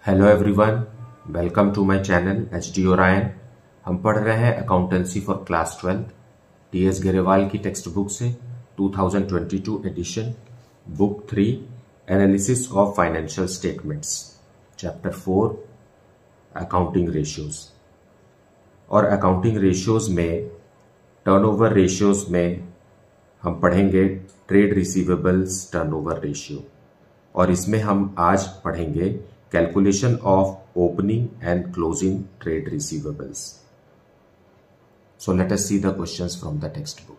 Hello everyone, welcome to my channel HD. Orion. हम पढ़ रहे हैं accountancy for class 12 TS. Grewal की टेक्स्ट बुक से 2022 edition, book 3 analysis of financial statements, chapter 4 accounting ratios. और accounting ratios में turnover ratios में हम पढ़ेंगे ट्रेड रिसीवेबल्स टर्नओवर रेशियो, और इसमें हम आज पढ़ेंगे calculation of opening and closing trade receivables. So let us see the questions from the text book.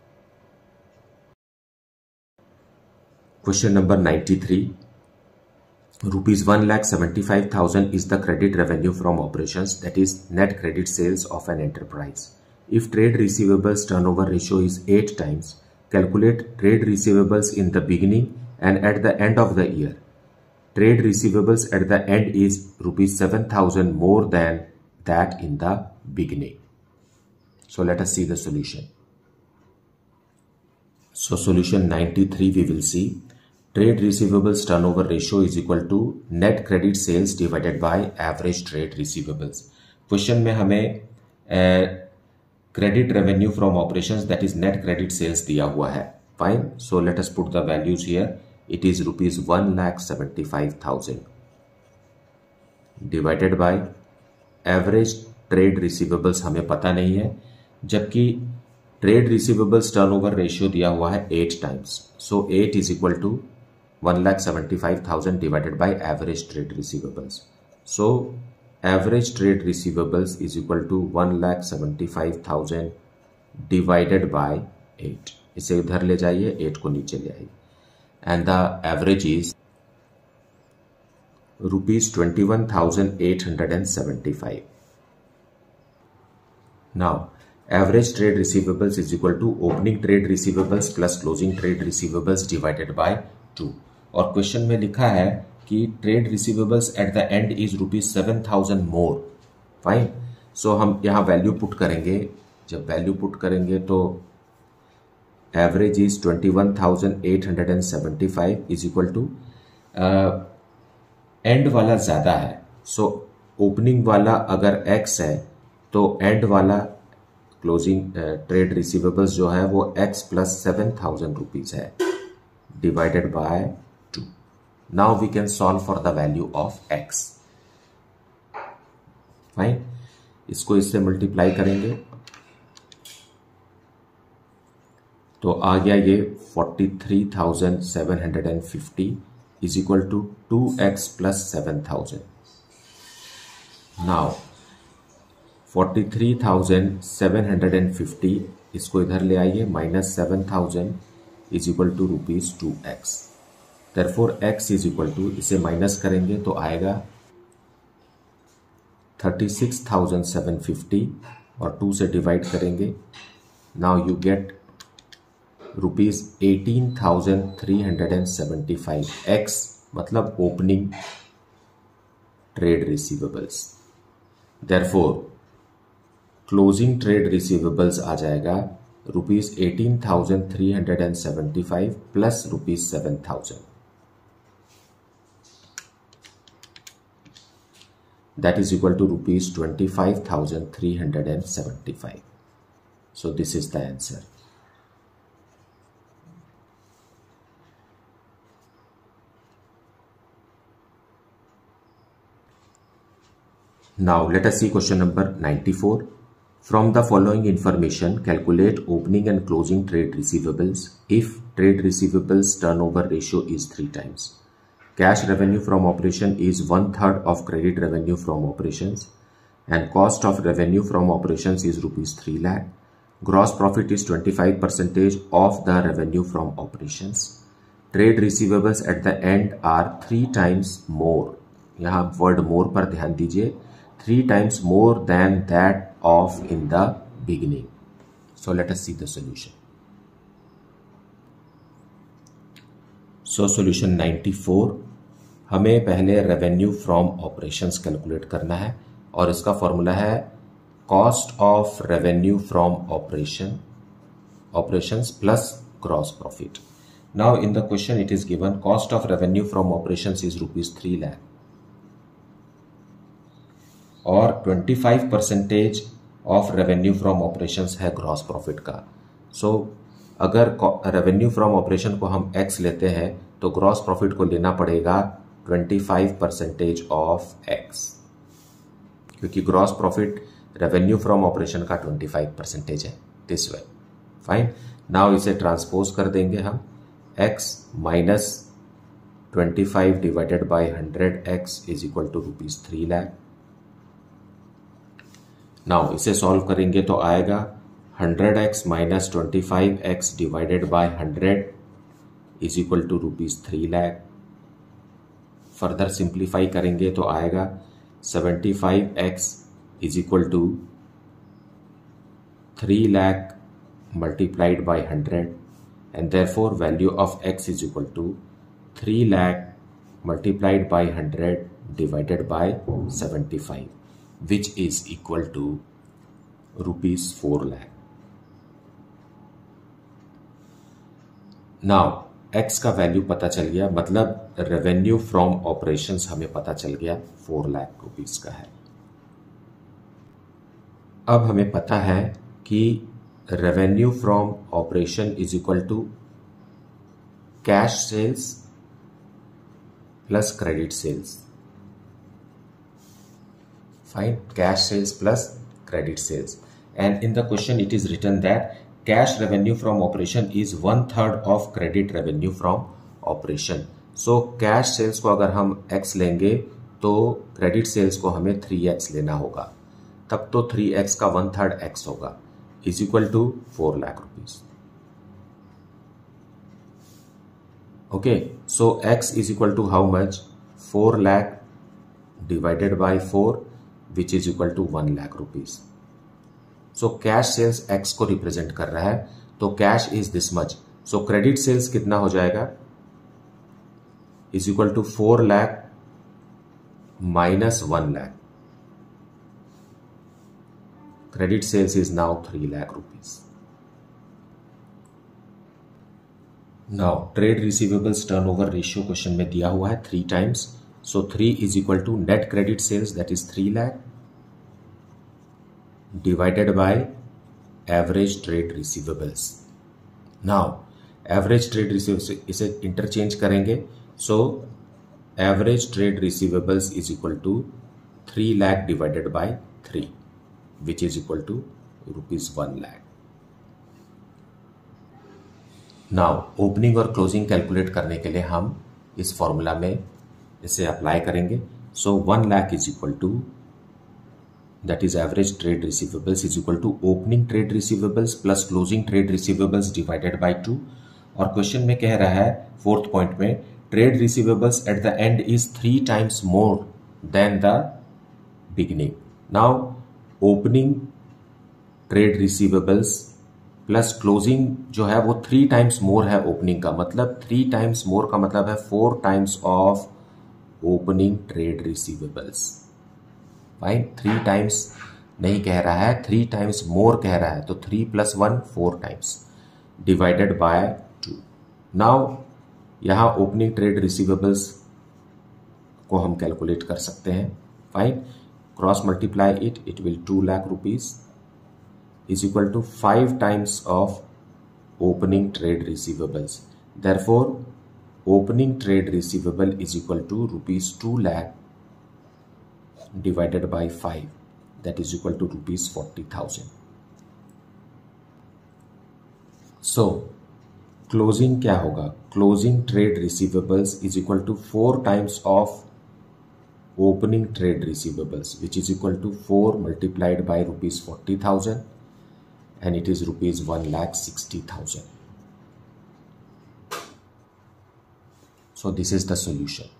Question number 93, rupees 1,75,000 is the credit revenue from operations, that is net credit sales of an enterprise. If trade receivables turnover ratio is 8 times, calculate trade receivables in the beginning and at the end of the year. Trade receivables at the end is rupees 7,000 more than that in the beginning. So let us see the solution. So solution 93 we will see. Trade receivables turnover ratio is equal to net credit sales divided by average trade receivables. Question में हमें credit revenue from operations, that is net credit sales दिया हुआ है. Fine. So let us put the values here. It is rupees 1,75,000 divided by average trade receivables हमें पता नहीं है, जबकि trade receivables turnover ratio दिया हुआ है 8 times. So 8 is equal to 1,75,000 divided by average trade receivables. So average trade receivables is equal to 1,75,000 divided by 8. इसे उधर ले जाइए, 8 को नीचे ले आइए, and the average is rupees 21,875. Now average trade receivables is equal to opening trade receivables plus closing trade receivables divided by 2. और question में लिखा है कि trade receivables at the end is rupees 7,000 more. Fine. So हम यहाँ value put करेंगे. जब value put करेंगे तो average is 21,875 is equal to end वाला ज्यादा है. सो ओपनिंग वाला अगर x है तो एंड वाला क्लोजिंग ट्रेड रिसीवेबल्स जो है वो x प्लस 7,000 रुपीज है divided by 2. Now we can solve for the value of x. Fine. इसको इससे मल्टीप्लाई करेंगे तो आ गया ये 43,750 is equal to 2x plus 7,000. Now 43,750 इसको इधर ले आइए, minus 7,000 is equal to rupees 2x. Therefore x is equal to, इसे माइनस करेंगे तो आएगा 36,750 और 2 से डिवाइड करेंगे. Now you get rupees 18,375. x मतलब opening trade receivables. Therefore closing trade receivables आ जाएगा rupees 18,375 plus rupees 7,000. That is equal to rupees 25,375. So this is the answer. Now let us see question number 94. From the following information, calculate opening and closing trade receivables if trade receivables turnover ratio is 3 times. Cash revenue from operation is 1/3 of credit revenue from operations, and cost of revenue from operations is rupees 3 lakh. Gross profit is 25% of the revenue from operations. Trade receivables at the end are 3 times more. यहाँ word more पर ध्यान दीजिए. 3 times more than that of in the beginning. So let us see the solution. So solution 94, हमें पहले revenue from operations calculate करना है और इसका फॉर्मूला है cost of revenue from operations plus gross profit. Now in the question it is given cost of revenue from operations is rupees 3 lakh. 25% of revenue from operations है gross profit का। So अगर revenue from operation को हम x लेते हैं तो gross profit को लेना पड़ेगा 25% ऑफ x, क्योंकि gross profit revenue from operation का 25% है। This way fine. नाउ इसे ट्रांसपोज कर देंगे हम, x minus 25 divided by 100x is equal to ₹3 lakh. Now इसे सॉल्व करेंगे तो आएगा 100x minus 25x divided by 100 is equal to ₹3 lakh. Further simplify करेंगे तो आएगा 75x is equal to 3 lakh multiplied by 100, and therefore value of x is equal to 3 lakh multiplied by 100 divided by 75, which is equal to ₹4 lakh. Now x का value पता चल गया, मतलब revenue from operations हमें पता चल गया 4 लाख रुपीस का है। अब हमें पता है कि revenue from operation is equal to cash sales plus credit sales. Fine, cash sales plus credit sales, and in the question it is written that cash revenue from operation is 1/3 of credit revenue from operation. So cash sales को अगर हम x लेंगे तो credit sales को हमें 3x लेना होगा, तब तो 3x का 1/3 x होगा, is equal to 4 lakh rupees. Okay, so x is equal to how much? 4 lakh divided by 4, which is equal to 1 lakh rupees. So cash sales x को represent कर रहा है, तो cash is this much. So credit sales कितना हो जाएगा? Is equal to 4 lakh minus 1 lakh. Credit sales is now 3 lakh rupees. Now trade receivables turnover ratio question में दिया हुआ है 3 times. So 3 is equal to net credit sales, that is 3 lakh divided by average trade receivables. Now average trade receivables इसे interchange करेंगे. So average trade receivables is equal to 3 lakh divided by 3, which is equal to ₹1 lakh. Now opening और closing calculate करने के लिए हम इस formula में इसे अप्लाई करेंगे. So 1 lakh is equal to, that is average trade receivables is equal to opening trade receivables plus closing trade receivables divided by 2. और क्वेश्चन में कह रहा है 4th पॉइंट में trade receivables at the end is 3 times more than the beginning. Now opening trade receivables plus closing जो है वो 3 times मोर है ओपनिंग का, मतलब 3 times मोर का मतलब है 4 times of opening trade receivables. Fine, 3 times नहीं कह रहा है, 3 times मोर कह रहा है, तो 3 + 1 4 times डिवाइडेड बाय 2. नाउ यहां ओपनिंग ट्रेड रिसीवेबल्स को हम कैलकुलेट कर सकते हैं. Fine, cross multiply it, it will 2 lakh rupees is equal to 5 times of opening trade receivables. Therefore, opening trade receivable is equal to ₹2 lakh divided by 5, that is equal to ₹40,000. So, closing क्या होगा? Closing trade receivables is equal to 4 times of opening trade receivables, which is equal to 4 multiplied by ₹40,000. And it is ₹1,60,000. So this is the solution.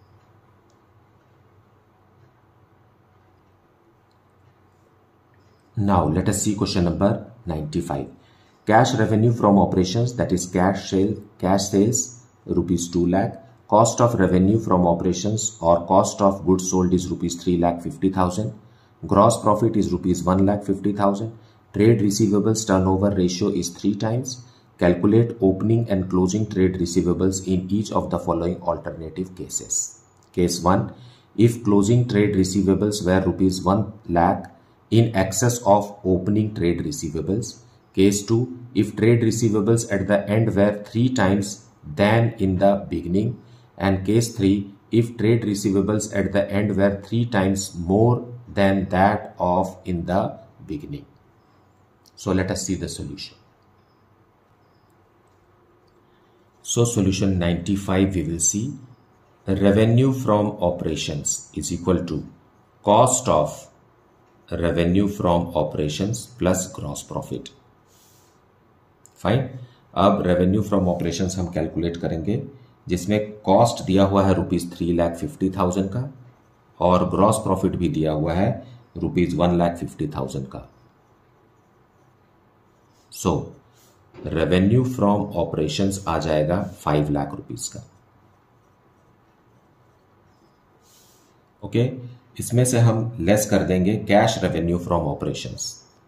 Now let us see question number 95. Cash revenue from operations, that is cash sales ₹2 lakh. Cost of revenue from operations or cost of goods sold is ₹3,50,000. Gross profit is ₹1,50,000. Trade receivables turnover ratio is 3 times. Calculate opening and closing trade receivables in each of the following alternative cases. Case 1, if closing trade receivables were rupees 1 lakh in excess of opening trade receivables. Case 2, if trade receivables at the end were 3 times than in the beginning. And case 3, if trade receivables at the end were 3 times more than that of in the beginning. So let us see the solution. So solution 95 we will see. Revenue from operations is equal to cost of revenue from operations plus gross profit. फाइन. अब revenue from operations हम calculate करेंगे, जिसमें cost दिया हुआ है ₹3,50,000 का और ग्रॉस प्रॉफिट भी दिया हुआ है ₹1,50,000 का. सो रेवेन्यू फ्रॉम ऑपरेशंस आ जाएगा 5 लाख रुपीस का. ओके, इसमें से हम लेस कर देंगे cash revenue from operations.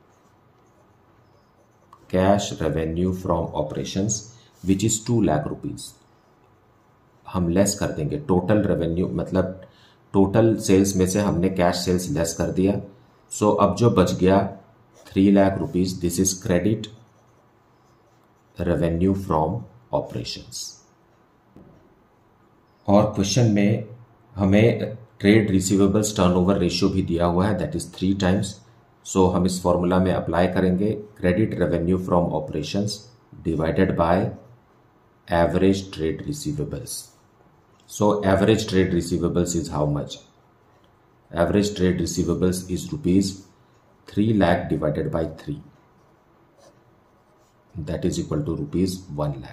Cash revenue from operations which is 2 lakh rupees हम लेस कर देंगे. टोटल रेवेन्यू मतलब टोटल सेल्स में से हमने कैश सेल्स लेस कर दिया. सो अब जो बच गया 3 lakh rupees, this is credit revenue from operations. और क्वेश्चन में हमें ट्रेड रिसीवेबल्स टर्नओवर रेशियो भी दिया हुआ है, दैट इज 3 टाइम्स. सो हम इस फॉर्मूला में अप्लाई करेंगे credit revenue from operations divided by average trade receivables. So average trade receivables is how much? Average trade receivables is ₹3 lakh divided by 3, that is equal to ₹1 lakh.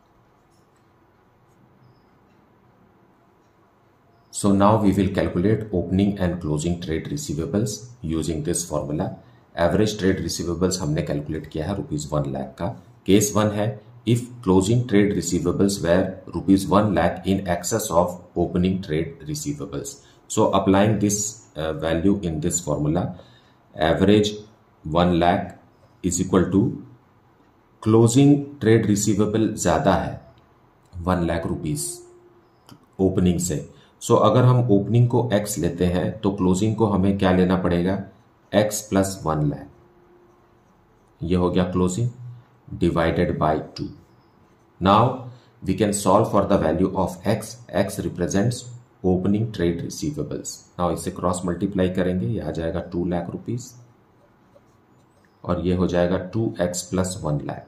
So now we will calculate opening and closing trade receivables using this formula. Average trade receivables हमने calculate किया है ₹1 lakh का. Case 1 है if closing trade receivables were ₹1 lakh in excess of opening trade receivables. So applying this value in this formula, average 1 lakh is equal to closing trade receivable ज़्यादा है 1 lakh rupees opening से. सो अगर हम opening को x लेते हैं तो closing को हमें क्या लेना पड़ेगा? x plus 1 lakh. ये हो गया closing divided by 2. Now we can solve for the value of x. x represents opening trade receivables. Now इसे क्रॉस मल्टीप्लाई करेंगे, ये आ जाएगा 2 लाख रुपीस और ये हो जाएगा 2x plus 1 lakh.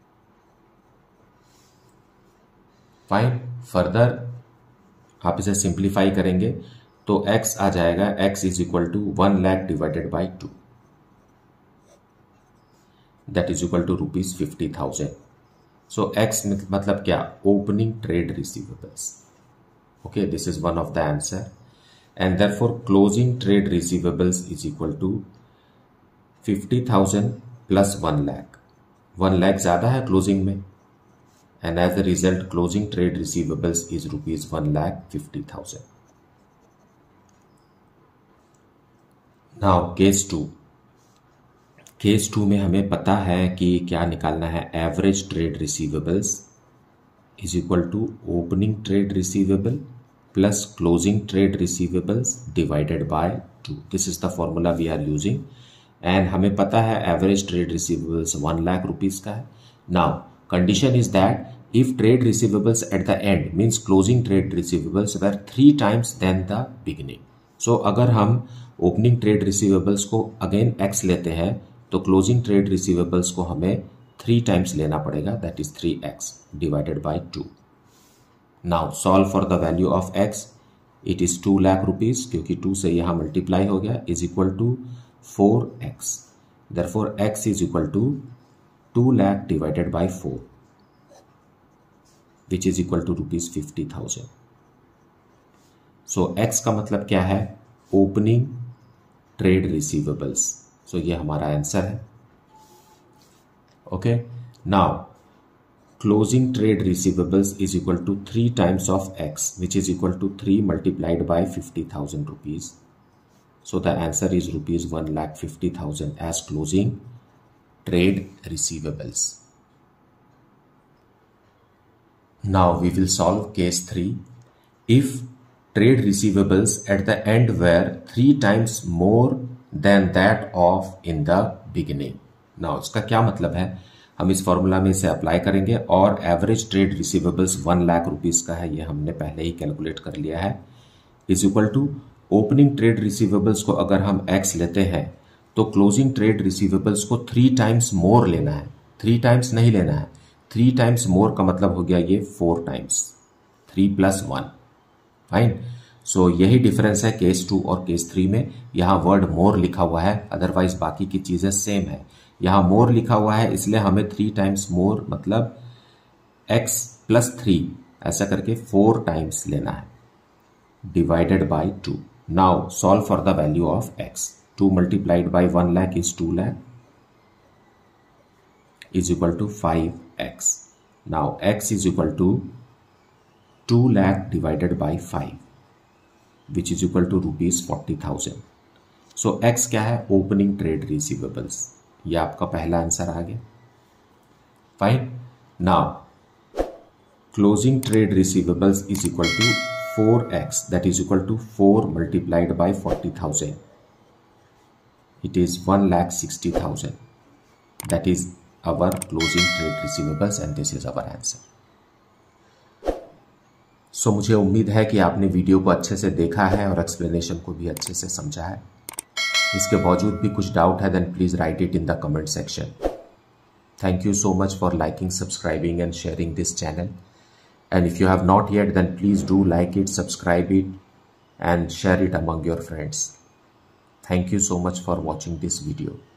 Fine. Further आप इसे सिंप्लीफाई करेंगे तो x आ जाएगा, x is equal to 1 lakh divided by 2, that is equal to ₹50,000. So x मतलब क्या? Opening trade receivables. Okay, this is one of the answer. And therefore closing trade receivables is equal to 50,000 plus 1 lakh. 1 lakh ज्यादा है closing में, and as a result closing trade receivables is ₹1,50,000. Now case 2. Case 2 में हमें पता है कि क्या निकालना है. Average trade receivables is equal to opening trade receivable plus closing trade receivables divided by 2. This is the formula we are using. And हमें पता है average trade receivables 1 lakh rupees का है. Now condition is that if trade receivables at the end means closing trade receivables were 3 times than the beginning. So अगर हम opening trade receivables को again x लेते हैं तो closing trade receivables को हमें 3 times लेना पड़ेगा, that is 3x divided by 2. Now solve for the value of x. It is 2 lakh rupees क्योंकि 2 से यहाँ multiply हो गया is equal to 4x. Therefore x is equal to 2 lakh divided by 4, which is equal to ₹50,000. So x का मतलब क्या है? Opening trade receivables. सो ये हमारा आंसर है. Okay, now closing trade receivables is equal to 3 times of x, which is equal to 3 multiplied by 50,000 rupees. So the answer is ₹1,50,000 as closing trade receivables. Now we will solve case 3. If trade receivables at the end were 3 times more than that of in the beginning. Now इसका क्या मतलब है, हम इस formula में इसे apply करेंगे और average trade receivables 1 lakh rupees का है, ये हमने पहले ही कैलकुलेट कर लिया है, is equal to opening trade receivables को अगर हम x लेते हैं तो क्लोजिंग ट्रेड रिसीवेबल्स को 3 टाइम्स मोर लेना है, 3 टाइम्स नहीं लेना है, 3 टाइम्स मोर का मतलब हो गया ये 4 टाइम्स, 3 + 1, फाइन। सो यही डिफरेंस है केस 2 और केस 3 में, यहाँ वर्ड मोर लिखा हुआ है, अदरवाइज बाकी की चीजें सेम है, यहाँ मोर लिखा हुआ है इसलिए हमें 3 टाइम्स मोर मतलब x + 3 ऐसा करके 4 टाइम्स लेना है, divided by 2। Now solve for the value of x, 2 × 1 lakh is 2 lakh is equal to 5x. Now x is equal to 2 lakh divided by 5 which is equal to ₹40,000. So x क्या है, opening trade receivables, ये आपका पहला answer आ गया, fine. Now closing trade receivables is equal to 4x, that is equal to 4 × 40,000, it is 1,60,000, that is our closing trade receivables and this is our answer. So मुझे उम्मीद है कि आपने वीडियो को अच्छे से देखा है और एक्सप्लेनेशन को भी अच्छे से समझा है। इसके बावजूद भी कुछ डाउट है then please write it in the comment section. Thank you so much for liking, subscribing and sharing this channel, and if you have not yet then please do like it, subscribe it and share it among your friends. Thank you so much for watching this video.